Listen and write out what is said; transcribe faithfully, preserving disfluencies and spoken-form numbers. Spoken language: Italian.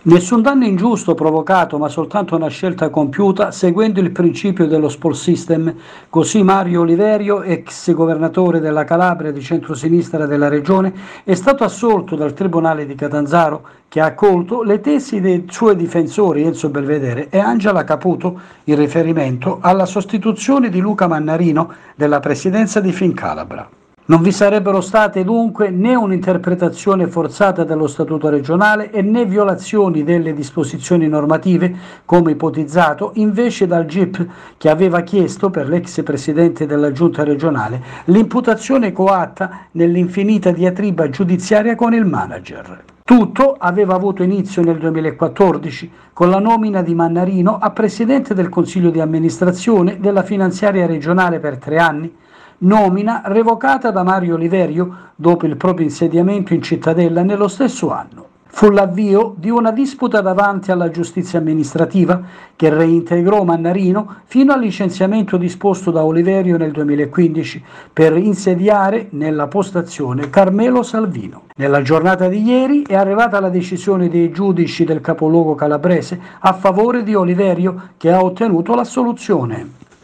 Nessun danno ingiusto provocato, ma soltanto una scelta compiuta seguendo il principio dello spoil system. Così Mario Oliverio, ex governatore della Calabria di centrosinistra della regione, è stato assolto dal Tribunale di Catanzaro, che ha accolto le tesi dei suoi difensori Enzo Belvedere e Angela Caputo in riferimento alla sostituzione di Luca Mannarino della presidenza di Fincalabra. Non vi sarebbero state dunque né un'interpretazione forzata dello Statuto regionale e né violazioni delle disposizioni normative, come ipotizzato invece dal G I P, che aveva chiesto per l'ex presidente della Giunta regionale l'imputazione coatta nell'infinita diatriba giudiziaria con il manager. Tutto aveva avuto inizio nel duemilaquattordici con la nomina di Mannarino a presidente del Consiglio di amministrazione della finanziaria regionale per tre anni, nomina revocata da Mario Oliverio dopo il proprio insediamento in cittadella nello stesso anno. Fu l'avvio di una disputa davanti alla giustizia amministrativa che reintegrò Mannarino fino al licenziamento disposto da Oliverio nel duemilaquindici per insediare nella postazione Carmelo Salvino. Nella giornata di ieri è arrivata la decisione dei giudici del capoluogo calabrese a favore di Oliverio, che ha ottenuto l'assoluzione.